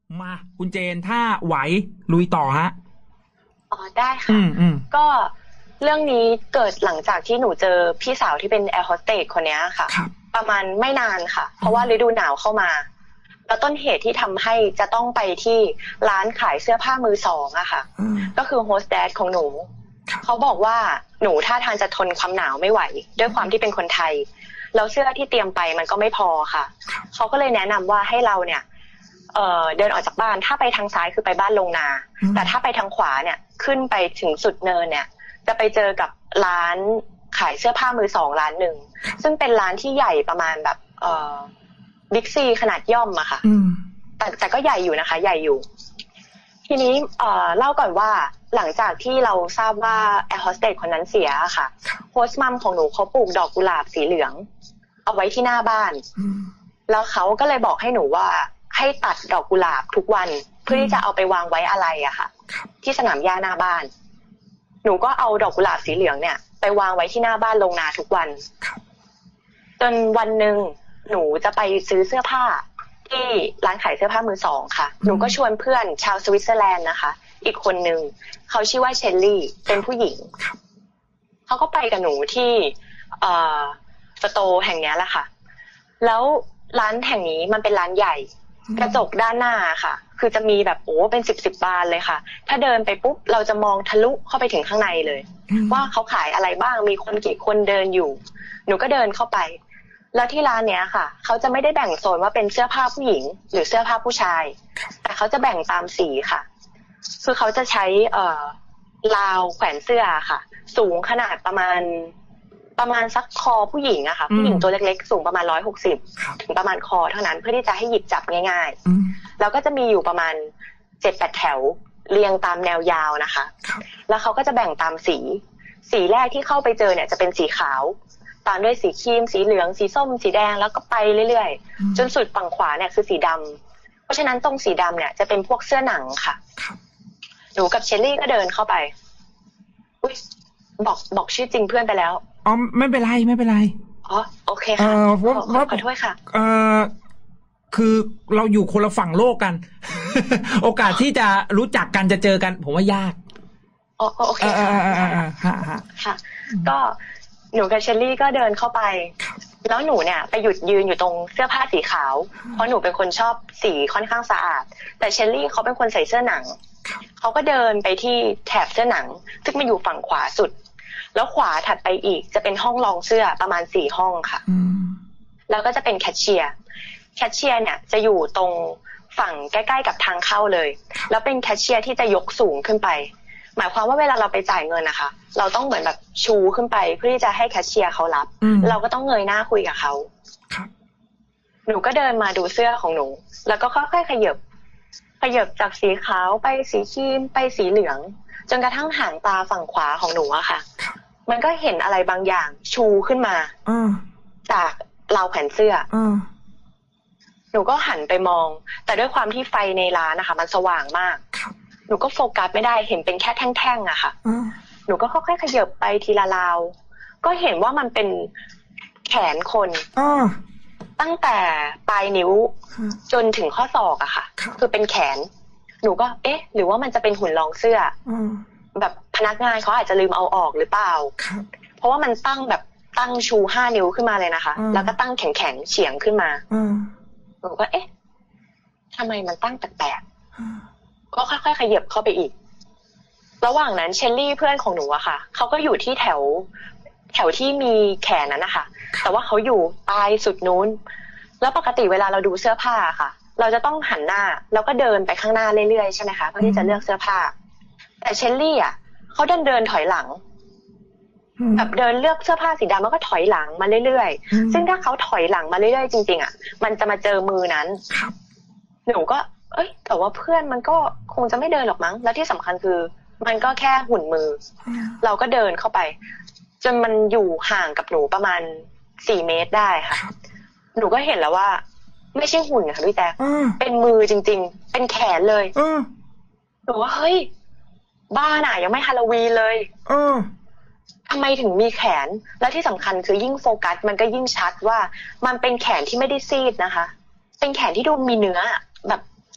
มาคุณเจนถ้าไหวลุยต่อฮะอ๋อได้ค่ะก็เรื่องนี้เกิดหลังจากที่หนูเจอพี่สาวที่เป็นแอร์โฮสเตสคนนี้ค่ะประมาณไม่นานค่ะเพราะว่าฤดูหนาวเข้ามาแล้วต้นเหตุที่ทำให้จะต้องไปที่ร้านขายเสื้อผ้ามือสองอะค่ะก็คือโฮสเตสของหนูเขาบอกว่าหนูท่าทางจะทนความหนาวไม่ไหวด้วยความที่เป็นคนไทยแล้วเสื้อที่เตรียมไปมันก็ไม่พอค่ะเขาก็เลยแนะนำว่าให้เราเนี่ยเดินออกจากบ้านถ้าไปทางซ้ายคือไปบ้านลงนาแต่ถ้าไปทางขวาเนี่ยขึ้นไปถึงสุดเนินเนี่ยจะไปเจอกับร้านขายเสื้อผ้ามือสองร้านหนึ่งซึ่งเป็นร้านที่ใหญ่ประมาณแบบบิ๊กซีขนาดย่อมอะค่ะแต่ก็ใหญ่อยู่นะคะใหญ่อยู่ทีนี้เล่าก่อนว่าหลังจากที่เราทราบว่าแอร์โฮสเตสคนนั้นเสียค่ะโฮสต์มัมของหนูเขาปลูกดอกกุหลาบสีเหลืองเอาไว้ที่หน้าบ้านแล้วเขาก็เลยบอกให้หนูว่าให้ตัดดอกกุหลาบทุกวันเพื่อที่จะเอาไปวางไว้อะไรอะค่ะที่สนามหญ้าหน้าบ้านหนูก็เอาดอกกุหลาบสีเหลืองเนี่ยไปวางไว้ที่หน้าบ้านลงนาทุกวันจนวันหนึ่งหนูจะไปซื้อเสื้อผ้าที่ร้านขายเสื้อผ้ามือสองค่ะหนูก็ชวนเพื่อนชาวสวิตเซอร์แลนด์นะคะอีกคนนึงเขาชื่อว่าเชลลี่เป็นผู้หญิงเขาก็ไปกับหนูที่สโตร์แห่งนี้แหละค่ะแล้วร้านแห่งนี้มันเป็นร้านใหญ่กระจกด้านหน้าค่ะคือจะมีแบบเป็น10บานเลยค่ะถ้าเดินไปปุ๊บเราจะมองทะลุเข้าไปถึงข้างในเลยว่าเขาขายอะไรบ้างมีคนกี่คนเดินอยู่หนูก็เดินเข้าไปแล้วที่ร้านเนี้ยค่ะเขาจะไม่ได้แบ่งโซนว่าเป็นเสื้อผ้าผู้หญิงหรือเสื้อผ้าผู้ชายแต่เขาจะแบ่งตามสีค่ะคือเขาจะใช้ราวแขวนเสื้อค่ะสูงขนาดประมาณสักคอผู้หญิงอะค่ะผู้หญิงตัวเล็กๆสูงประมาณ160ถึงประมาณคอเท่านั้นเพื่อที่จะให้หยิบจับง่ายๆแล้วก็จะมีอยู่ประมาณ 7-8 แถวเรียงตามแนวยาวนะคะแล้วเขาก็จะแบ่งตามสีแรกที่เข้าไปเจอเนี่ยจะเป็นสีขาวตามด้วยสีครีมสีเหลืองสีส้มสีแดงแล้วก็ไปเรื่อยๆจนสุดฝั่งขวาเนี่ยคือสีดำเพราะฉะนั้นตรงสีดำเนี่ยจะเป็นพวกเสื้อหนังค่ะหนูกับเชลลี่ก็เดินเข้าไปอุ๊ยบอกชื่อจริงเพื่อนไปแล้วอ๋อไม่เป็นไรอ๋อโอเคค่ะขอโทษค่ะคือเราอยู่คนละฝั่งโลกกัน โอกาสที่จะรู้จักกันจะเจอกันผมว่ายากอ๋อโอเคค่ะก็หนูกับเชลลี่ก็เดินเข้าไปแล้วหนูเนี่ยไปยืนอยู่ตรงเสื้อผ้าสีขาวเพราะหนูเป็นคนชอบสีค่อนข้างสะอาดแต่เชลลี่เขาเป็นคนใส่เสื้อหนังเขาก็เดินไปที่แถบเสื้อหนังซึ่งมันอยู่ฝั่งขวาสุดแล้วขวาถัดไปอีกจะเป็นห้องรองเสื้อประมาณ4ห้องค่ะแล้วก็จะเป็นแคชเชียร์เนี่ยจะอยู่ตรงฝั่งใกล้ๆกับทางเข้าเลยแล้วเป็นแคชเชียร์ที่จะยกสูงขึ้นไปหมายความว่าเวลาเราไปจ่ายเงินนะคะเราต้องเหมือนแบบชูขึ้นไปเพื่อที่จะให้แคชเชียร์เขารับเราก็ต้องเงยหน้าคุยกับเขาหนูก็เดินมาดูเสื้อของหนูแล้วก็ค่อยๆขยับจากสีขาวไปสีครีมไปสีเหลืองจนกระทั่งหางตาฝั่งขวาของหนูอะค่ะมันก็เห็นอะไรบางอย่างชูขึ้นมาจากราวแขวนเสื้อหนูก็หันไปมองแต่ด้วยความที่ไฟในร้านนะคะมันสว่างมากหนูก็โฟกัสไม่ได้เห็นเป็นแค่แท่งๆอะค่ะหนูก็ค่อยๆขยับไปทีละราวก็เห็นว่ามันเป็นแขนคนตั้งแต่ปลายนิ้วจนถึงข้อศอกอะค่ะคือเป็นแขนหนูก็หรือว่ามันจะเป็นหุ่นรองเสื้อแบบพนักงานเขาอาจจะลืมเอาออกหรือเปล่าเพราะว่ามันตั้งชู5 นิ้วขึ้นมาเลยนะคะแล้วก็ตั้งแข็งเฉียงขึ้นมาหนูก็ทำไมมันตั้งแปลกๆก็ค่อยๆขยับเข้าไปอีกระหว่างนั้นเชลลี่เพื่อนของหนูอะค่ะเขาก็อยู่ที่แถวที่มีแขนนั้นนะคะแต่ว่าเขาอยู่ปลายสุดนู้นแล้วปกติเวลาเราดูเสื้อผ้าค่ะเราจะต้องหันหน้าแล้วก็เดินไปข้างหน้าเรื่อยๆใช่ไหมคะเพื่อที่จะเลือกเสื้อผ้าแต่เชลลี่อ่ะเขาเดินถอยหลังแบบเดินเลือกเสื้อผ้าสีดำแล้วก็ถอยหลังมาเรื่อยๆซึ่งถ้าเขาถอยหลังมาเรื่อยๆจริงๆอ่ะมันจะมาเจอมือนั้นหนูก็แต่ว่าเพื่อนมันก็คงจะไม่เดินหรอกมั้งแล้วที่สำคัญคือมันก็แค่หุ่นมือเราก็เดินเข้าไปจนมันอยู่ห่างกับหนูประมาณ4 เมตรได้ค่ะหนูก็เห็นแล้วว่าไม่ใช่หุ่นค่ะพี่แจ๊คเป็นมือจริงๆเป็นแขนเลยหนูว่าเฮ้ยบ้าน่ะยังไม่ฮาโลวีนเลยทำไมถึงมีแขนและที่สำคัญคือยิ่งโฟกัสมันก็ยิ่งชัดว่ามันเป็นแขนที่ไม่ได้ซีดนะคะเป็นแขนที่ดูมีเนื้อแบบ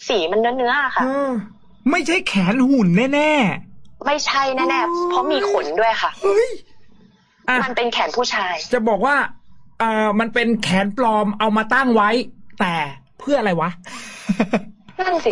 สีมันเนื้อค่ะไม่ใช่แขนหุ่นแน่ๆไม่ใช่แน่ๆเพราะมีขนด้วยค่ะเฮ้ยมันเป็นแขนผู้ชายจะบอกว่ามันเป็นแขนปลอมเอามาตั้งไว้แต่เพื่ออะไรวะนั่นสิ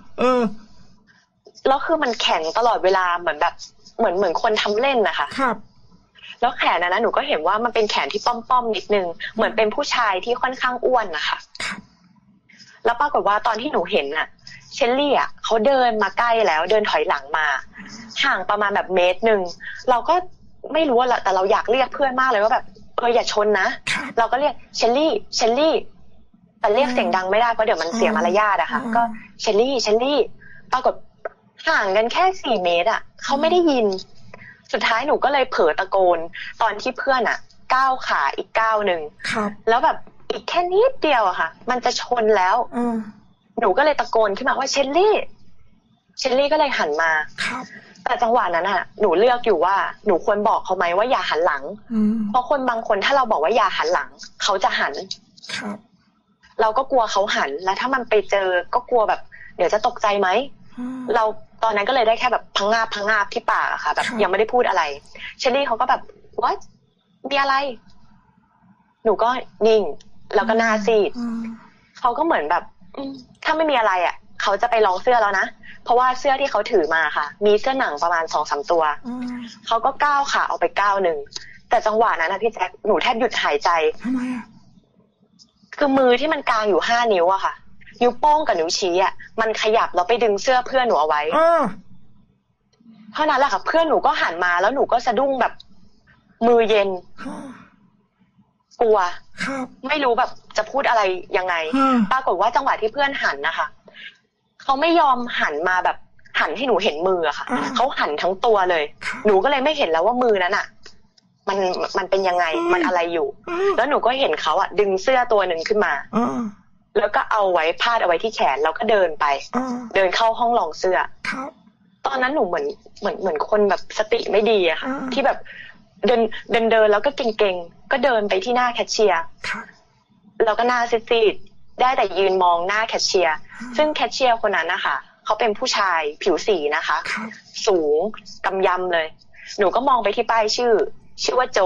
แล้วคือมันแข็งตลอดเวลาเหมือนแบบเหมือนคนทำเล่นนะคะครับแล้วแขนนะหนูก็เห็นว่ามันเป็นแขนที่ป้อมๆนิดนึงเหมือนเป็นผู้ชายที่ค่อนข้างอ้วนนะคะแล้วปรากฏว่าตอนที่หนูเห็นน่ะเชลลี่อ่ะเขาเดินมาใกล้แล้วเดินถอยหลังมาห่างประมาณแบบเมตรนึงเราก็ไม่รู้ว่าแต่เราอยากเรียกเพื่อนมากเลยว่าแบบอย่าชนนะเราก็เรียกเชลลี่แต่เรียกเสียงดังไม่ได้เพราะเดี๋ยวมันเสียมารยาทอะค่ะก็เชลลี่ปรากฏห่างกันแค่4 เมตรอะเขาไม่ได้ยินสุดท้ายหนูก็เลยเผลอตะโกนตอนที่เพื่อนอะก้าวขาอีกก้าวนึงแล้วแบบอีกแค่นิดเดียวอะค่ะมันจะชนแล้วหนูก็เลยตะโกนขึ้นมาว่าเชลลี่ก็เลยหันมาแต่จังหวะนั้นอะหนูเลือกอยู่ว่าหนูควรบอกเขาไหมว่าอย่าหันหลังเพราะคนบางคนถ้าเราบอกว่าอย่าหันหลังเขาจะหันเราก็กลัวเขาหันแล้วถ้ามันไปเจอก็กลัวแบบเดี๋ยวจะตกใจไหมเราตอนนั้นก็เลยได้แค่แบบพังงาบที่ปากอะค่ะแบบยังไม่ได้พูดอะไรเชลลี่เขาก็แบบว่ามีอะไรหนูก็นิ่งแล้วก็หน้าซีดเขาก็เหมือนแบบถ้าไม่มีอะไรอะเขาจะไปลองเสื้อแล้วนะเพราะว่าเสื้อที่เขาถือมาค่ะมีเสื้อหนังประมาณ2-3 ตัวเขาก็ก้าวขาออกไปก้าวนึงแต่จังหวะนั้นนะพี่แจ๊คหนูแทบหยุดหายใจทำไมอะคือมือที่มันกางอยู่5 นิ้วอะค่ะนิ้วโป้งกับนิ้วชี้อะมันขยับแล้วไปดึงเสื้อเพื่อนหนูเอาไว้เท่านั้นแหละค่ะเพื่อนหนูก็หันมาแล้วหนูก็สะดุ้งแบบมือเย็นกลัวไม่รู้แบบจะพูดอะไรยังไงปรากฏว่าจังหวะที่เพื่อนหันนะคะเขาไม่ยอมหันมาแบบหันให้หนูเห็นมืออะค่ะเขาหันทั้งตัวเลยหนูก็เลยไม่เห็นแล้วว่ามือนั้นอะมันเป็นยังไงมันอะไรอยู่แล้วหนูก็เห็นเขาอะดึงเสื้อตัวหนึ่งขึ้นมาแล้วก็เอาไว้พาดเอาไว้ที่แขนแล้วก็เดินไปเดินเข้าห้องลองเสื้อตอนนั้นหนูเหมือนคนแบบสติไม่ดีอะค่ะที่แบบเดินแล้วก็เก่งๆก็เดินไปที่หน้าแคชเชียร์แล้วก็หน้าซีดๆได้แต่ยืนมองหน้าแคชเชียร์ซึ่งแคชเชียร์คนนั้นนะคะเขาเป็นผู้ชายผิวสีนะคะสูงกำยำเลยหนูก็มองไปที่ป้ายชื่อว่าโจ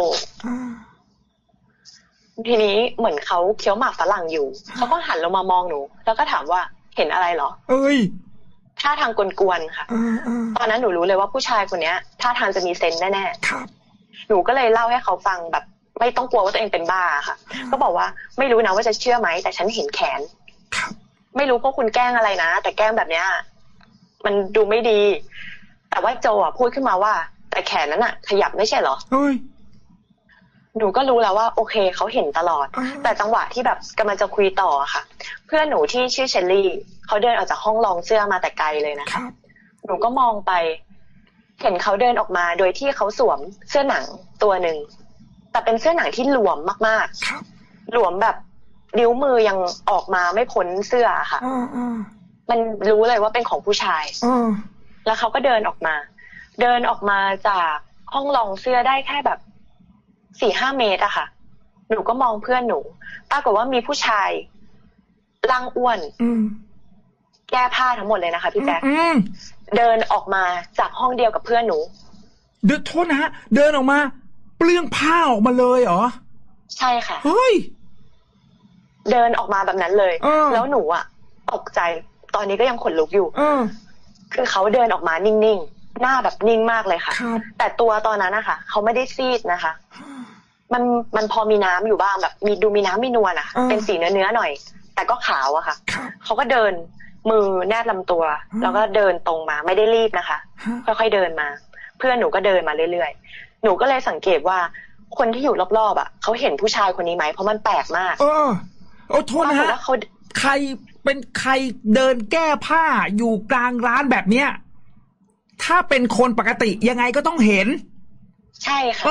ทีนี้เหมือนเขาเคี้ยวหมากฝรั่งอยู่เขาก็หันลงมามองหนูแล้วก็ถามว่าเห็นอะไรเหรอท่าทางกวนๆค่ะตอนนั้นหนูรู้เลยว่าผู้ชายคนนี้ท่าทางจะมีเซนส์แน่ๆหนูก็เลยเล่าให้เขาฟังแบบไม่ต้องกลัวว่าตัวเองเป็นบ้าค่ะก็บอกว่าไม่รู้นะว่าจะเชื่อไหมแต่ฉันเห็นแขนไม่รู้พวกคุณแกล้งอะไรนะแต่แกล้งแบบเนี้ยมันดูไม่ดีแต่ว่าโจพูดขึ้นมาว่าแต่แขนนั้นอะขยับไม่ใช่เหรอหนูก็รู้แล้วว่าโอเคเขาเห็นตลอดแต่จังหวะที่แบบกำลังจะคุยต่อค่ะเพื่อนหนูที่ชื่อเชลลี่เขาเดินออกจากห้องลองเสื้อมาแต่ไกลเลยนะคะหนูก็มองไปเห็นเขาเดินออกมาโดยที่เขาสวมเสื้อหนังตัวหนึ่งแต่เป็นเสื้อหนังที่หลวมมากๆหลวมแบบนิ้วมือยังออกมาไม่พ้นเสื้อค่ะมันรู้เลยว่าเป็นของผู้ชายแล้วเขาก็เดินออกมาจากห้องลองเสื้อได้แค่แบบ4-5 เมตรอะค่ะหนูก็มองเพื่อนหนูปรากฏว่ามีผู้ชายร่างอ้วนแก้ผ้าทั้งหมดเลยนะคะพี่แจ๊คเดินออกมาจากห้องเดียวกับเพื่อนหนูโทษนะฮะเดินออกมาเปลื้องผ้าออกมาเลยเหรอใช่ค่ะเฮ้ยเดินออกมาแบบนั้นเลยแล้วหนูอะตกใจตอนนี้ก็ยังขนลุกอยู่คือเขาเดินออกมานิ่งๆหน้าแบบนิ่งมากเลยค่ะแต่ตัวตอนนั้นนะคะเขาไม่ได้ซีดนะคะมันพอมีน้ำอยู่บ้างแบบมีน้ำมีนวลอะเป็นสีเนื้อหน่อยแต่ก็ขาวอะค่ะเขาก็เดินมือแนบลำตัวแล้วก็เดินตรงมาไม่ได้รีบนะคะค่อยๆเดินมาเพื่อนหนูก็เดินมาเรื่อยๆหนูก็เลยสังเกตว่าคนที่อยู่รอบๆอะเขาเห็นผู้ชายคนนี้ไหมเพราะมันแปลกมากโทษนะฮะใครเป็นใครเดินแก้ผ้าอยู่กลางร้านแบบเนี้ยถ้าเป็นคนปกติยังไงก็ต้องเห็นใช่ค่ะ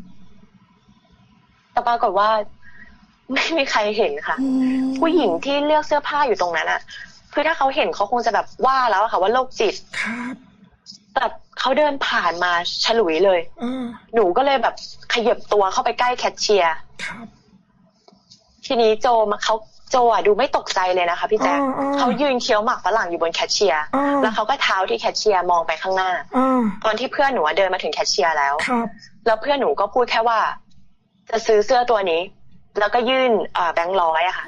แต่ปรากฏว่าไม่มีใครเห็นค่ะผู้หญิงที่เลือกเสื้อผ้าอยู่ตรงนั้นอะคือถ้าเขาเห็นเขาคงจะแบบว่าแล้วค่ะว่าโรคจิตแต่เขาเดินผ่านมาฉลุยเลยหนูก็เลยแบบขยับตัวเข้าไปใกล้แคชเชียร์ทีนี้โจโจดูไม่ตกใจเลยนะคะพี่แจ๊คเขายืนเคี้ยวหมากฝรั่งอยู่บนแคชเชียร์แล้วเขาก็เท้าที่แคชเชียร์มองไปข้างหน้าตอนที่เพื่อนหนูเดินมาถึงแคชเชียร์แล้วแล้วเพื่อนหนูก็พูดแค่ว่าจะซื้อเสื้อตัวนี้แล้วก็ยื่นแบงค์100อะค่ะ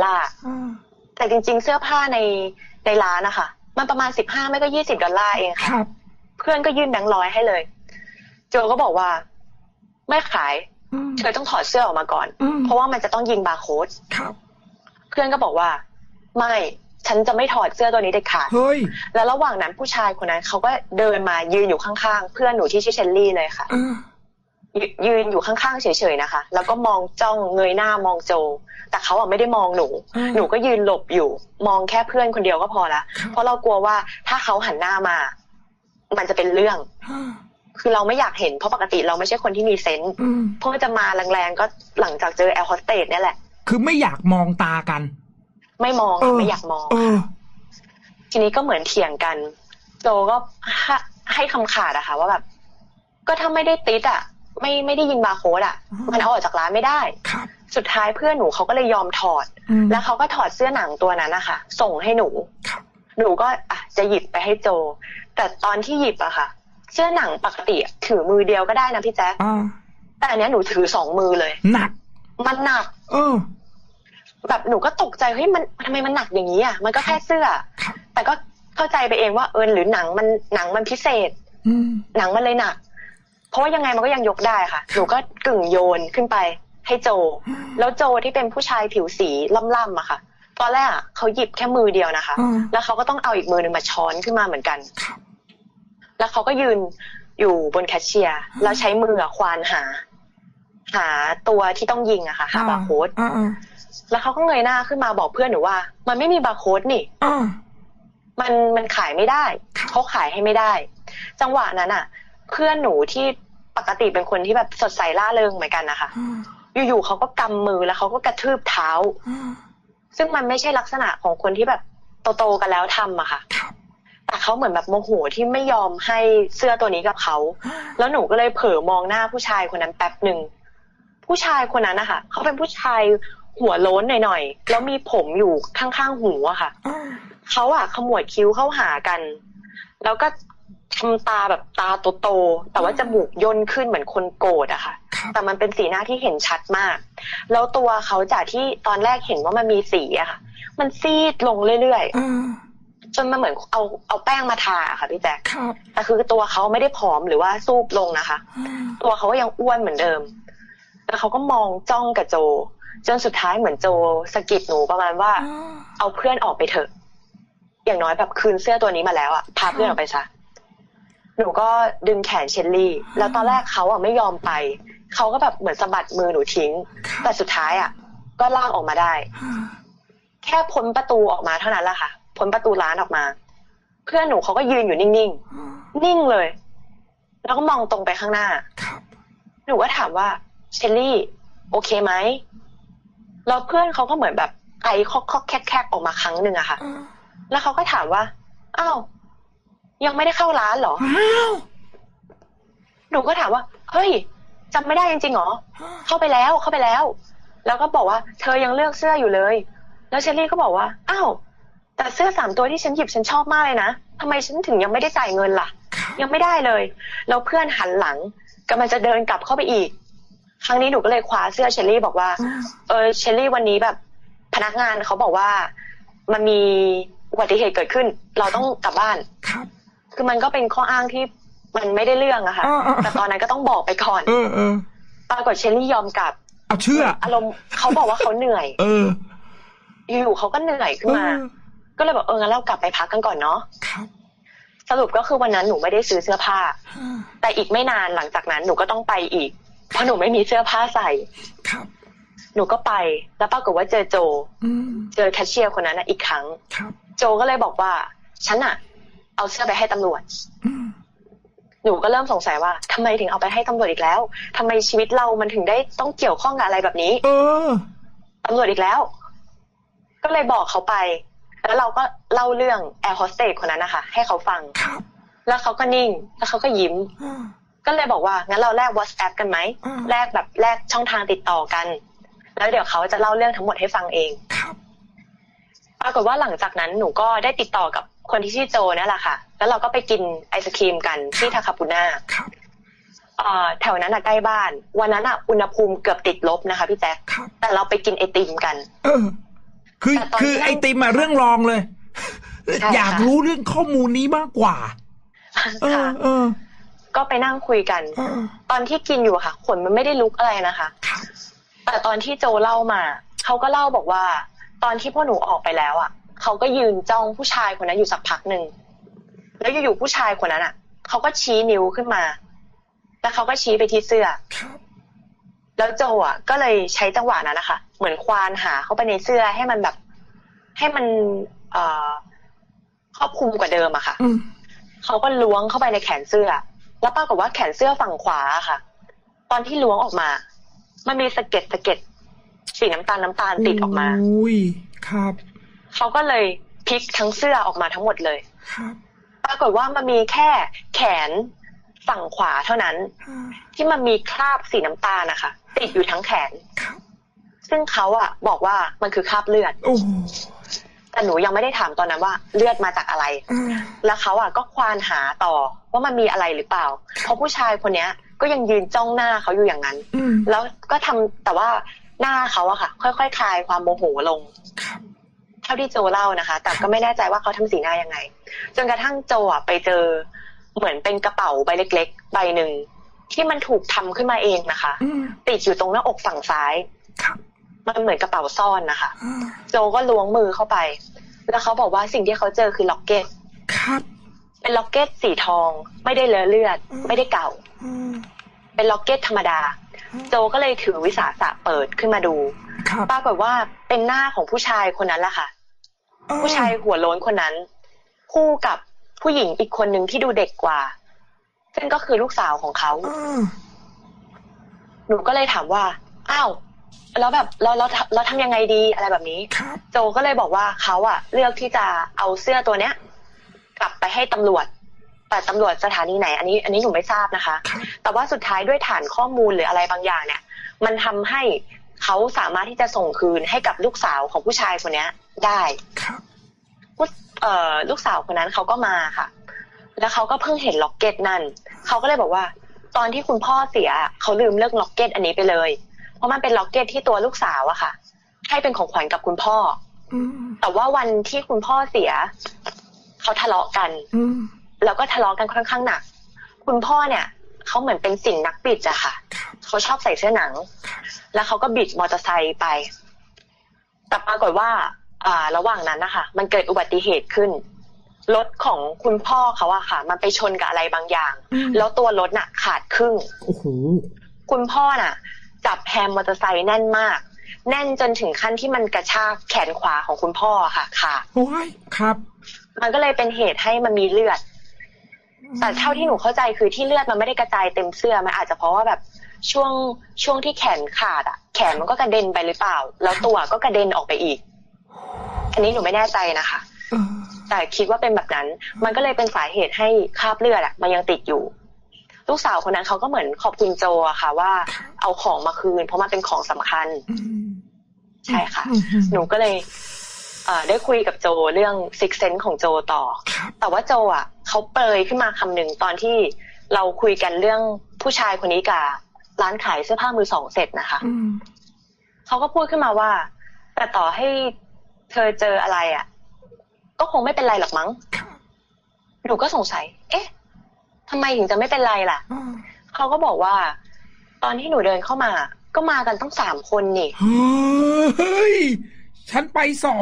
$100แต่จริงๆเสื้อผ้าในร้านนะคะมันประมาณ15ไม่ก็$20เองค่ะเพื่อนก็ยื่นแบงค์100ให้เลยโจก็บอกว่าไม่ขายเธอต้องถอดเสื้อออกมาก่อนเพราะว่ามันจะต้องยิงบาร์โค้ดเพื่อนก็บอกว่าไม่ฉันจะไม่ถอดเสื้อตัวนี้เด็ดขาดแล้วระหว่างนั้นผู้ชายคนนั้นเขาก็เดินมายืนอยู่ข้างๆเพื่อนหนูที่ชื่อเชลลี่เลยค่ะยืนอยู่ข้างๆเฉยๆนะคะแล้วก็มองจ้องเงยหน้ามองโจแต่เขาไม่ได้มองหนูก็ยืนหลบอยู่มองแค่เพื่อนคนเดียวก็พอละเพราะเรากลัวว่าถ้าเขาหันหน้ามามันจะเป็นเรื่องคือเราไม่อยากเห็นเพราะปกติเราไม่ใช่คนที่มีเซนส์เพราะจะมาแรงๆก็หลังจากเจอแอร์โฮสเตสเนี่ยแหละคือไม่อยากมองตากันไม่มองไม่อยากมองทีนี้ก็เหมือนเถียงกันโจก็ให้คำขาดอะค่ะว่าแบบก็ถ้าไม่ได้ติดอะไม่ได้ยิงบาร์โค้ดอะมันเอาออกจากร้านไม่ได้สุดท้ายเพื่อนหนูเขาก็เลยยอมถอดแล้วเขาก็ถอดเสื้อหนังตัวนั้นนะคะส่งให้หนูก็จะหยิบไปให้โจแต่ตอนที่หยิบอะค่ะเสื้อหนังปกติถือมือเดียวก็ได้นะพี่แจ๊คแต่อันนี้หนูถือ2 มือเลยหนักมันหนักแบบหนูก็ตกใจเฮ้ยมันทำไมมันหนักอย่างนี้อ่ะมันก็แค่เสื้อแต่ก็เข้าใจไปเองว่าหรือหนังมันพิเศษหนังมันเลยหนักเพราะว่ายังไงมันก็ยังยกได้ค่ะหนูก็กึ่งโยนขึ้นไปให้โจแล้วโจที่เป็นผู้ชายผิวสีล่ำๆอะค่ะตอนแรกเขาหยิบแค่มือเดียวนะคะแล้วเขาก็ต้องเอาอีกมือนึงมาช้อนขึ้นมาเหมือนกันแล้วเขาก็ยืนอยู่บนแคชเชียร์แล้วใช้มือควานหาตัวที่ต้องยิงอะค่ะหาบาร์โค้ดแล้วเขาก็เงยหน้าขึ้นมาบอกเพื่อนหนูว่ามันไม่มีบาร์โค้ดนี่มันขายไม่ได้เขาขายให้ไม่ได้จังหวะนั้นอะเพื่อนหนูที่ปกติเป็นคนที่แบบสดใสร่าเริงเหมือนกันนะคะอยู่ๆเขาก็กำมือแล้วเขาก็กระทืบเท้าซึ่งมันไม่ใช่ลักษณะของคนที่แบบโตๆกันแล้วทำอะค่ะแต่เขาเหมือนแบบโมโหที่ไม่ยอมให้เสื้อตัวนี้กับเขาแล้วหนูก็เลยเผลอมองหน้าผู้ชายคนนั้นแป๊บหนึ่งผู้ชายคนนั้นนะคะเขาเป็นผู้ชายหัวโล้นหน่อยๆแล้วมีผมอยู่ข้างๆหูอะค่ะเขาขมวดคิ้วเข้าหากันแล้วก็ทำตาแบบตาโตๆแต่ว่าจมูกย่นขึ้นเหมือนคนโกรธอะค่ะแต่มันเป็นสีหน้าที่เห็นชัดมากแล้วตัวเขาจากที่ตอนแรกเห็นว่ามันมีสีอะค่ะมันซีดลงเรื่อยๆจนมันเหมือนเอาแป้งมาทาค่ะพี่แจ๊คแต่คือตัวเขาไม่ได้ผอมหรือว่าซูบลงนะคะตัวเขาก็ยังอ้วนเหมือนเดิมแล้วเขาก็มองจ้องกับโจจนสุดท้ายเหมือนโจสะกิดหนูประมาณว่าเอาเพื่อนออกไปเถอะอย่างน้อยแบบคืนเสื้อตัวนี้มาแล้วพาเพื่อนออกไปซะหนูก็ดึงแขนเชลลี่แล้วตอนแรกเขาไม่ยอมไปเขาก็แบบเหมือนสะบัดมือหนูทิ้งแต่สุดท้ายก็ลากออกมาได้แค่พ้นประตูออกมาเท่านั้นแหละค่ะพ้นประตูร้านออกมาเพื่อนหนูเขาก็ยืนอยู่นิ่งๆนิ่งเลยแล้วก็มองตรงไปข้างหน้าหนูก็ถามว่าเชลลี่โอเคไหมแล้วเพื่อนเขาก็เหมือนแบบไอคอกแคกออกมาครั้งหนึ่งอะค่ะแล้วเขาก็ถามว่าอ้าวยังไม่ได้เข้าร้านเหรอหนูก็ถามว่าเฮ้ยจำไม่ได้จริงๆหรอเข้าไปแล้วแล้วก็บอกว่าเธอยังเลือกเสื้ออยู่เลยแล้วเชลลี่ก็บอกว่าอ้าวแต่เสื้อ3 ตัวที่ฉันหยิบฉันชอบมากเลยนะทำไมฉันถึงยังไม่ได้จ่ายเงินล่ะยังไม่ได้เลยแล้วเพื่อนหันหลังกำลังจะเดินกลับเข้าไปอีกครั้งนี้หนูก็เลยคว้าเสื้อเชลลี่บอกว่าเชลลี่วันนี้แบบพนักงานเขาบอกว่ามันมีอุบัติเหตุเกิดขึ้นเราต้องกลับบ้านคือมันก็เป็นข้ออ้างที่มันไม่ได้เรื่องอะค่ะแต่ตอนนั้นก็ต้องบอกไปก่อนปรากฏเชลลี่ยอมกลับเชื่ออารมณ์เขาบอกว่าเขาเหนื่อยอยู่เขาก็เหนื่อยขึ้นมาก็เลยบอกงั้นเรากลับไปพักกันก่อนเนาะสรุปก็คือวันนั้นหนูไม่ได้ซื้อเสื้อผ้าแต่อีกไม่นานหลังจากนั้นหนูก็ต้องไปอีกเพราะหนูไม่มีเสื้อผ้าใส่หนูก็ไปแล้วปรากฏว่าเจอโจเจอแคชเชียร์คนนั้นอีกครั้งโจก็เลยบอกว่าฉันเอาเสื้อไปให้ตำรวจหนูก็เริ่มสงสัยว่าทำไมถึงเอาไปให้ตำรวจอีกแล้วทำไมชีวิตเรามันถึงได้ต้องเกี่ยวข้องกับอะไรแบบนี้ตำรวจอีกแล้วก็เลยบอกเขาไปแล้วเราก็เล่าเรื่องแอร์โฮสเตสคนนั้นนะคะให้เขาฟังแล้วเขาก็นิ่งแล้วเขาก็ยิ้มก็เลยบอกว่างั้นเราแลก WhatsApp กันไหมแลกช่องทางติดต่อกันแล้วเดี๋ยวเขาจะเล่าเรื่องทั้งหมดให้ฟังเองปรากฏว่าหลังจากนั้นหนูก็ได้ติดต่อกับคนที่ชื่อโจนั่นแหละค่ะแล้วเราก็ไปกินไอศครีมกันที่ทาคาปูน่าแถวนั้นใกล้บ้านวันนั้นอุณหภูมิเกือบติดลบนะคะพี่แจ๊คแต่เราไปกินไอติมกันคือไอติมเรื่องรองเลยอยากรู้เรื่องข้อมูลนี้มากกว่าก็ไปนั่งคุยกันตอนที่กินอยู่ค่ะขนมันไม่ได้ลุกอะไรนะคะแต่ตอนที่โจเล่ามาเขาก็เล่าบอกว่าตอนที่พวกหนูออกไปแล้วเขาก็ยืนจ้องผู้ชายคนนั้นอยู่สักพักหนึ่งแล้วอยู่ๆผู้ชายคนนั้นเขาก็ชี้นิ้วขึ้นมาแล้วเขาก็ชี้ไปที่เสื้อแล้วโจก็เลยใช้จังหวะนั้นนะคะเหมือนควานหาเข้าไปในเสื้อให้มันแบบให้มันครอบคลุมกว่าเดิมอะค่ะเขาก็ล้วงเข้าไปในแขนเสื้อแล้วปรากฏว่าแขนเสื้อฝั่งขวาค่ะตอนที่ล้วงออกมามันมีสะเก็ดสีน้ำตาลติดออกมาอุ้ยครับเขาก็เลยพลิกทั้งเสื้อออกมาทั้งหมดเลยครับปรากฏว่ามันมีแค่แขนฝั่งขวาเท่านั้นที่มันมีคราบสีน้ำตาลนะคะติดอยู่ทั้งแขนซึ่งเขาบอกว่ามันคือคราบเลือดแต่หนูยังไม่ได้ถามตอนนั้นว่าเลือดมาจากอะไรแล้วเขาก็ควานหาต่อว่ามันมีอะไรหรือเปล่าเพราะผู้ชายคนนี้ก็ยังยืนจ้องหน้าเขาอยู่อย่างนั้นแล้วก็ทำแต่ว่าหน้าเขาค่ะค่อยๆคลายความโมโหลงเท่าที่โจเล่านะคะแต่ก็ไม่แน่ใจว่าเขาทำสีหน้ายังไงจนกระทั่งโจไปเจอเหมือนเป็นกระเป๋าใบเล็กๆใบหนึ่งที่มันถูกทำขึ้นมาเองนะคะติดอยู่ตรงหน้าอกฝั่งซ้ายมันเหมือนกระเป๋าซ่อนนะคะโจก็ล้วงมือเข้าไปแล้วเขาบอกว่าสิ่งที่เขาเจอคือล็อกเก็ตเป็นล็อกเก็ตสีทองไม่ได้เลอะเลือดไม่ได้เก่าเป็นล็อกเก็ตธรรมดาโจก็เลยถือวิสาสะเปิดขึ้นมาดูปรากฏว่าเป็นหน้าของผู้ชายคนนั้นแหละค่ะผู้ชายหัวโล้นคนนั้นคู่กับผู้หญิงอีกคนหนึ่งที่ดูเด็กกว่าซึ่งก็คือลูกสาวของเขาหนูก็เลยถามว่าอ้าวแล้วแบบเราทำยังไงดีอะไรแบบนี้โจก็เลยบอกว่าเขาเลือกที่จะเอาเสื้อตัวเนี้ยกลับไปให้ตำรวจแต่ตำรวจสถานีไหนอันนี้หนูไม่ทราบนะคะแต่ว่าสุดท้ายด้วยฐานข้อมูลหรืออะไรบางอย่างเนี่ยมันทำให้เขาสามารถที่จะส่งคืนให้กับลูกสาวของผู้ชายคนนี้ได้ลูกสาวคนนั้นเขาก็มาค่ะแล้วเขาก็เพิ่งเห็นล็อกเก็ตนั่นเขาก็เลยบอกว่าตอนที่คุณพ่อเสียเขาลืมเรื่องล็อกเก็ตอันนี้ไปเลยเพราะมันเป็นล็อกเก็ตที่ตัวลูกสาวค่ะให้เป็นของขวัญกับคุณพ่อแต่ว่าวันที่คุณพ่อเสียเขาทะเลาะกันแล้วก็ทะเลาะกันค่อนข้างหนักคุณพ่อเนี่ยเขาเหมือนเป็นสิ่งนักบิดอะค่ะเขาชอบใส่เสื้อหนังแล้วเขาก็บิดมอเตอร์ไซค์ไปแต่ปรากฏว่าระหว่างนั้นนะคะมันเกิดอุบัติเหตุขึ้นรถของคุณพ่อเขาค่ะมันไปชนกับอะไรบางอย่างแล้วตัวรถน่ะขาดครึ่งคุณพ่อน่ะจับแฮมมอเตอร์ไซค์แน่นมากแน่นจนถึงขั้นที่มันกระชากแขนขวาของคุณพ่อค่ะขาดครับมันก็เลยเป็นเหตุให้มันมีเลือดแต่เท่าที่หนูเข้าใจคือที่เลือดมันไม่ได้กระจายเต็มเสื้อมันอาจจะเพราะว่าแบบช่วงที่แขนขาดแขนมันก็กระเด็นไปหรือเปล่าแล้วตัวก็กระเด็นออกไปอีกอันนี้หนูไม่แน่ใจนะคะแต่คิดว่าเป็นแบบนั้นมันก็เลยเป็นสาเหตุให้คราบเลือดมันยังติดอยู่ลูกสาวคนนั้นเขาก็เหมือนขอบคุณโจค่ะว่าเอาของมาคืนเพราะมันเป็นของสำคัญใช่ค่ะหนูก็เลยได้คุยกับโจเรื่องซิกเซนส์ของโจต่อแต่ว่าโจเขาเปรยขึ้นมาคำหนึ่งตอนที่เราคุยกันเรื่องผู้ชายคนนี้กับร้านขายเสื้อผ้ามือสองเสร็จนะคะเขาก็พูดขึ้นมาว่าแต่ต่อให้เธอเจออะไรก็คงไม่เป็นไรหรอกมั้งหนูก็สงสัยเอ๊ะทำไมถึงจะไม่เป็นไรล่ะเขาก็บอกว่าตอนที่หนูเดินเข้ามาก็มากันต้อง3 คนนี่เฮ้ยฉันไป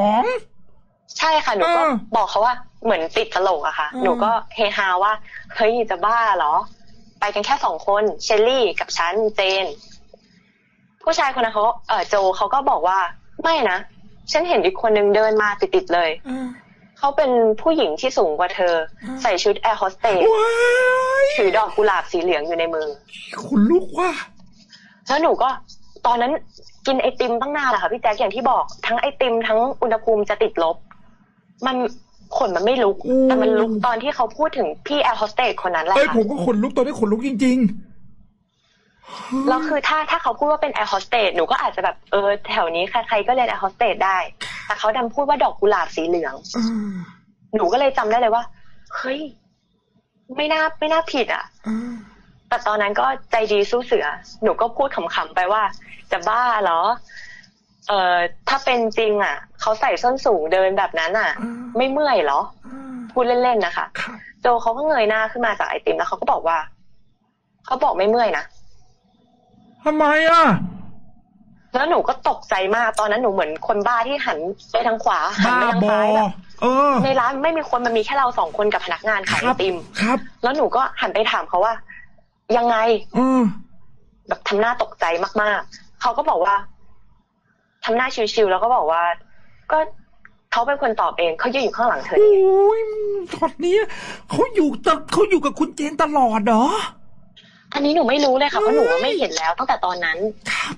2 ใช่ค่ะหนูก็บอกเขาว่าเหมือนติดตลกอะค่ะหนูก็เฮฮาว่าเฮ้ยจะบ้าเหรอไปกันแค่2 คนเชลลี่กับฉันเจนผู้ชายคนนั้นเขาโจเขาก็บอกว่าไม่นะฉันเห็นอีกคนนึงเดินมาติดๆเลยเขาเป็นผู้หญิงที่สูงกว่าเธอใส่ชุดแอร์โฮสเตสถือดอกกุหลาบสีเหลืองอยู่ในมือขนลุกว่ะแล้วหนูก็ตอนนั้นกินไอติมตั้งนานแหละค่ะพี่แจ๊คอย่างที่บอกทั้งไอติมทั้งอุณหภูมิจะติดลบมันขนมันไม่ลุกแต่มันลุกตอนที่เขาพูดถึงพี่แอร์โฮสเตสคนนั้นแหละค่ะผมก็ขนลุกตอนนี้ขนลุกจริงๆแล้วคือถ้าเขาพูดว่าเป็นแอร์โฮสเตสหนูก็อาจจะแบบแถวนี้ใครๆก็เรียนแอร์โฮสเตสได้แต่เขาดันพูดว่าดอกกุหลาบสีเหลืองหนูก็เลยจำได้เลยว่าเฮ้ยไม่น่าผิดอ่ะแต่ตอนนั้นก็ใจดีสู้เสือหนูก็พูดขำๆไปว่าจะบ้าเหรอถ้าเป็นจริงอ่ะเขาใส่ส้นสูงเดินแบบนั้นอ่ะไม่เมื่อยเหรอพูดเล่นๆนะคะโจเขาก็เงยหน้าขึ้นมาจากไอติมแล้วเขาก็บอกว่าเขาบอกไม่เมื่อยนะทำไมอ่ะแล้วหนูก็ตกใจมากตอนนั้นหนูเหมือนคนบ้าที่หันไปทางขวาหันไปทางซ้ายแบบในร้านไม่มีคนมันมีแค่เรา2 คนกับพนักงานขายไอติมครับแล้วหนูก็หันไปถามเขาว่ายังไงแบบทำหน้าตกใจมากๆเขาก็บอกว่าทำหน้าชิวๆแล้วก็บอกว่าก็เขาเป็นคนตอบเองเขายืนอยู่ข้างหลังเธอโอ้ยช็อตนี้เขาอยู่กับคุณเจนตลอดเหรออันนี้หนูไม่รู้เลยค่ะเพราะหนูไม่เห็นแล้วตั้งแต่ตอนนั้นครับ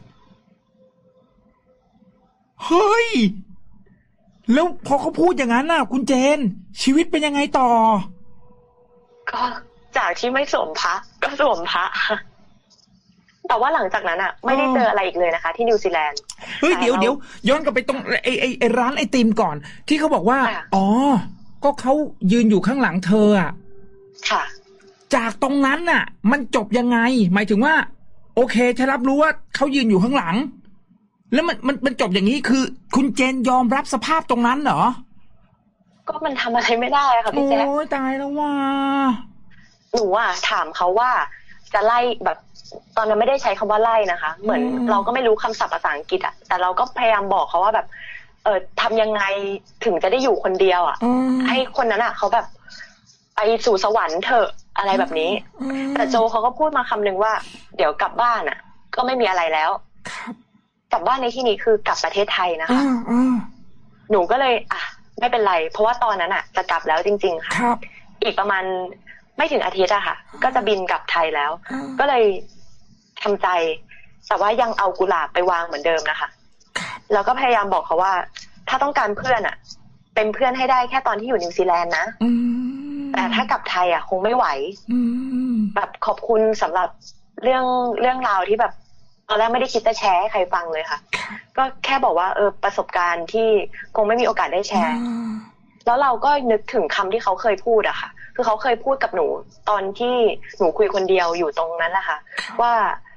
เฮ้ยแล้วพอเขาพูดอย่างนั้นน่ะคุณเจนชีวิตเป็นยังไงต่อก็จากที่ไม่สวมพระก็สวมพระแต่ว่าหลังจากนั้นอ่ะไม่ได้เจออะไรอีกเลยนะคะที่นิวซีแลนด์เฮ้ยเดี๋ยวย้อนกลับไปตรงไอ้ร้านไอติมก่อนที่เขาบอกว่าอ๋อก็เขายืนอยู่ข้างหลังเธออ่ะค่ะจากตรงนั้นน่ะมันจบยังไงหมายถึงว่าโอเคฉันรับรู้ว่าเขายืนอยู่ข้างหลังแล้วมันจบอย่างนี้คือคุณเจนยอมรับสภาพตรงนั้นเหรอก็มันทำอะไรไม่ได้ค่ะพี่แจ๊คโอ้ยตายแล้วว่าหนูอ่ะถามเขาว่าจะไล่แบบตอนนั้นไม่ได้ใช้คำว่าไล่นะคะเหมือนเราก็ไม่รู้คำศัพท์ภาษาอังกฤษอ่ะแต่เราก็พยายามบอกเขาว่าแบบทำยังไงถึงจะได้อยู่คนเดียวอ่ะให้คนนั้นอ่ะเขาแบบไปสู่สวรรค์เถอะอะไรแบบนี้แต่โจเขาก็พูดมาคำนึงว่าเดี๋ยวกลับบ้านอ่ะก็ไม่มีอะไรแล้วกลับบ้านในที่นี้คือกลับประเทศไทยนะคะหนูก็เลยไม่เป็นไรเพราะว่าตอนนั้นอ่ะจะกลับแล้วจริงๆค่ะอีกประมาณไม่ถึงอาทิตย์อะค่ะก็จะบินกลับไทยแล้วก็เลยทำใจแต่ว่ายังเอากุหลาบไปวางเหมือนเดิมนะคะแล้วก็พยายามบอกเขาว่าถ้าต้องการเพื่อนอะเป็นเพื่อนให้ได้แค่ตอนที่อยู่นิวซีแลนด์นะแต่ถ้ากลับไทยอะคงไม่ไหวแบบขอบคุณสำหรับเรื่องราวที่แบบตอนแรกไม่ได้คิดจะแชร์ให้ใครฟังเลยค่ะก็แค่บอกว่าประสบการณ์ที่คงไม่มีโอกาสได้แชร์แล้วเราก็นึกถึงคำที่เขาเคยพูดอะค่ะคือเขาเคยพูดกับหนูตอนที่หนูคุยคนเดียวอยู่ตรงนั้นแหละค่ะว่า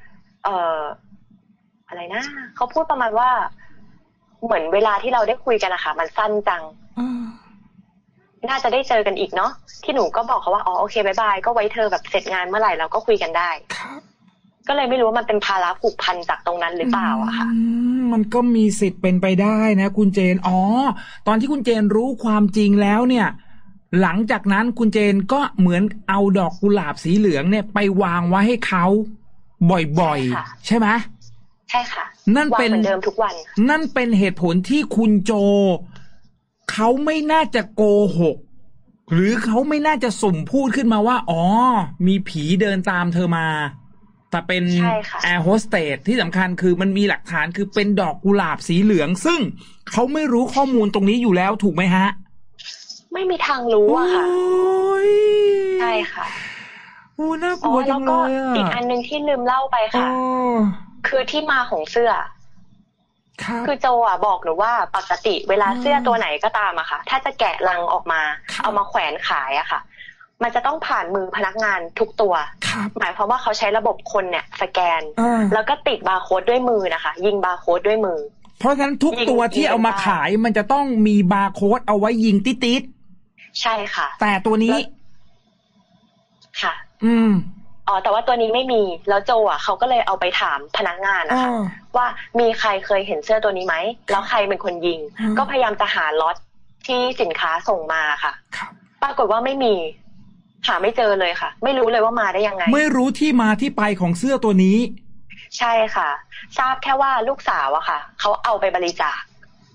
อะไรนะเขาพูดประมาณว่าเหมือนเวลาที่เราได้คุยกันนะคะมันสั้นจังน่าจะได้เจอกันอีกเนาะที่หนูก็บอกเขาว่าอ๋อโอเคบายบายก็ไว้เธอแบบเสร็จงานเมื่อไหร่เราก็คุยกันได้ก็เลยไม่รู้ว่ามันเป็นภาระผูกพันจากตรงนั้นหรือเปล่าอะค่ะมันก็มีสิทธิ์เป็นไปได้นะคุณเจนอ๋อตอนที่คุณเจนรู้ความจริงแล้วเนี่ยหลังจากนั้นคุณเจนก็เหมือนเอาดอกกุหลาบสีเหลืองเนี่ยไปวางไว้ให้เขาบ่อยๆใช่ไหมใช่ค่ะนั่นเป็นเหมือนเดิมทุกวันนั่นเป็นเหตุผลที่คุณโจเขาไม่น่าจะโกหกหรือเขาไม่น่าจะสุ่มพูดขึ้นมาว่าอ๋อมีผีเดินตามเธอมาแต่เป็นแอร์โฮสเตสที่สำคัญคือมันมีหลักฐานคือเป็นดอกกุหลาบสีเหลืองซึ่งเขาไม่รู้ข้อมูลตรงนี้อยู่แล้วถูกไหมฮะไม่มีทางรู้อะค่ะใช่ค่ะโอ้น่ากลัวจังเลยอ่ะอีกอันนึงที่ลืมเล่าไปค่ะคือที่มาของเสื้อคือโจอ่ะบอกหนูว่าปกติเวลาเสื้อตัวไหนก็ตามอะค่ะถ้าจะแกะลังออกมาเอามาแขวนขายอะค่ะมันจะต้องผ่านมือพนักงานทุกตัวหมายความว่าเขาใช้ระบบคนเนี่ยสแกนแล้วก็ติดบาร์โค้ดด้วยมือนะคะยิงบาร์โค้ดด้วยมือเพราะฉะนั้นทุกตัวที่เอามาขายมันจะต้องมีบาร์โค้ดเอาไว้ยิงติ๊ดใช่ค่ะแต่ตัวนี้ค่ะแต่ว่าตัวนี้ไม่มีแล้วโจอ่ะเขาก็เลยเอาไปถามพนักงานนะคะว่ามีใครเคยเห็นเสื้อตัวนี้ไหมแล้วใครเป็นคนยิงก็พยายามจะหาล็อตที่สินค้าส่งมาค่ะปรากฏว่าไม่มีหาไม่เจอเลยค่ะไม่รู้เลยว่ามาได้ยังไงไม่รู้ที่มาที่ไปของเสื้อตัวนี้ใช่ค่ะทราบแค่ว่าลูกสาวอะค่ะเขาเอาไปบริจาค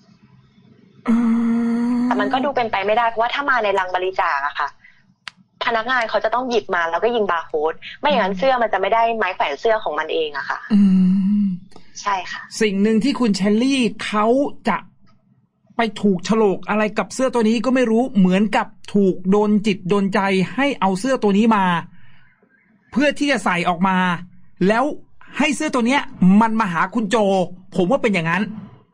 แต่มันก็ดูเป็นไปไม่ได้เพราะว่าถ้ามาในรังบริจาคอะค่ะพนักงานเขาจะต้องหยิบมาแล้วก็ยิงบาร์โค้ดไม่อย่างนั้นเสื้อมันจะไม่ได้ไม้แขวนเสื้อของมันเองอะค่ะใช่ค่ะสิ่งหนึ่งที่คุณเชลลี่เขาจะไปถูกโฉลกอะไรกับเสื้อตัวนี้ก็ไม่รู้เหมือนกับถูกโดนจิตโดนใจให้เอาเสื้อตัวนี้มาเพื่อที่จะใส่ออกมาแล้วให้เสื้อตัวเนี้ยมันมาหาคุณโจผมว่าเป็นอย่างนั้น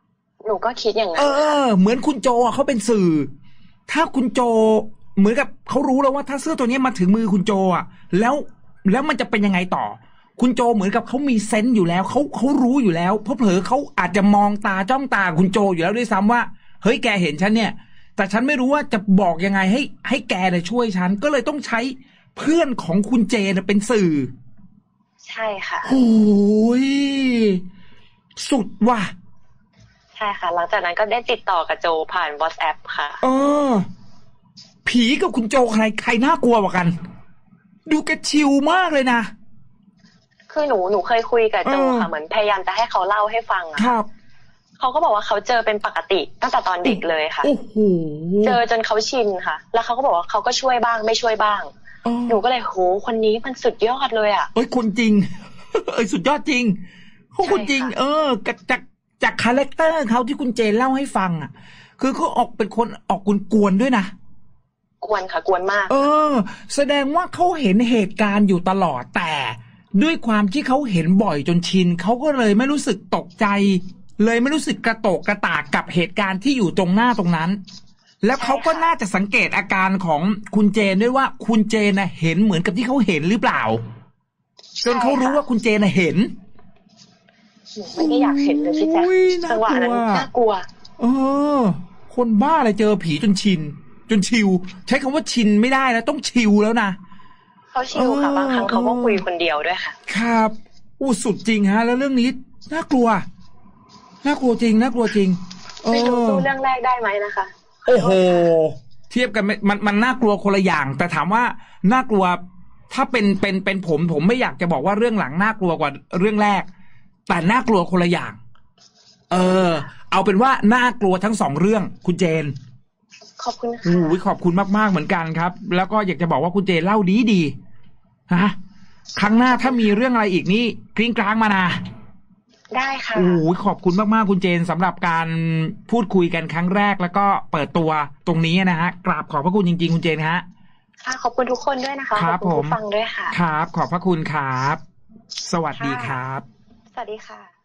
หนูก็คิดอย่างนั้นเหมือนคุณโจเขาเป็นสื่อถ้าคุณโจเหมือนกับเขารู้แล้วว่าถ้าเสื้อตัวนี้มาถึงมือคุณโจแล้วมันจะเป็นยังไงต่อคุณโจเหมือนกับเขามีเซนส์อยู่แล้วเขารู้อยู่แล้วเพราะเผลอเขาอาจจะมองตาจ้องตาคุณโจอยู่แล้วด้วยซ้ำว่าเฮ้ยแกเห็นฉันเนี่ยแต่ฉันไม่รู้ว่าจะบอกยังไงให้แกเนี่ยช่วยฉันก็เลยต้องใช้เพื่อนของคุณเจนเป็นสื่อใช่ค่ะโอ้ยสุดว่ะใช่ค่ะหลังจากนั้นก็ได้ติดต่อกับโจผ่าน WhatsApp ค่ะผีกับคุณโจใครน่ากลัวกว่ากันดูแกชิลมากเลยนะคือหนูเคยคุยกับโจค่ะเหมือนพยายามจะให้เขาเล่าให้ฟังอะครับเขาก็บอกว่าเขาเจอเป็นปกติตั้งแต่ตอนเด็กเลยค่ะโอ้โหเจอจนเขาชินค่ะแล้วเขาก็บอกว่าเขาก็ช่วยบ้างไม่ช่วยบ้างหนูก็เลยโหคนนี้มันสุดยอดเลยอ่ะคนจริงสุดยอดจริงเขาคนจริงจากคาแรคเตอร์เขาที่คุณเจนเล่าให้ฟังอ่ะคือเขาออกเป็นคนออกกวนๆด้วยนะกวนค่ะกวนมากแสดงว่าเขาเห็นเหตุการณ์อยู่ตลอดแต่ด้วยความที่เขาเห็นบ่อยจนชินเขาก็เลยไม่รู้สึกตกใจเลยไม่รู้สึกกระโตกกระตากกับเหตุการณ์ที่อยู่ตรงหน้าตรงนั้นแล้วเขาก็น่าจะสังเกตอาการของคุณเจนด้วยว่าคุณเจนเห็นเหมือนกับที่เขาเห็นหรือเปล่าจนเขารู้ว่าคุณเจนเห็นไม่ได้อยากเห็นเลยพี่แจ๊คจังหวะนั้นน่ากลัวคนบ้าอะไรเจอผีจนชินจนชิวใช้คำว่าชินไม่ได้แล้วต้องชิวแล้วนะเขาชิวค่ะบางครั้งเขาก็คุยคนเดียวด้วยค่ะครับสุดจริงฮะแล้วเรื่องนี้น่ากลัวจริงน่ากลัวจริงไม่รู้สู้เรื่องแรกได้ไหมนะคะโอ้โหเทียบกันมันน่ากลัวคนละอย่างแต่ถามว่าน่ากลัวถ้าเป็นผมไม่อยากจะบอกว่าเรื่องหลังน่ากลัวกว่าเรื่องแรกแต่น่ากลัวคนละอย่างเอาเป็นว่าน่ากลัวทั้งสองเรื่องคุณเจนขอบคุณค่ะขอบคุณมากๆเหมือนกันครับแล้วก็อยากจะบอกว่าคุณเจนเล่าดีฮะครั้งหน้าถ้ามีเรื่องอะไรอีกนี่กริ้งกลางมานะได้ค่ะขอบคุณมากๆคุณเจนสำหรับการพูดคุยกันครั้งแรกแล้วก็เปิดตัวตรงนี้นะฮะกราบขอบพระคุณจริงๆคุณเจนฮะค่ะขอบคุณทุกคนด้วยนะคะครับขอบคุณผู้ฟังด้วยค่ะครับขอบพระคุณครับสวัสดีครับสวัสดีค่ะ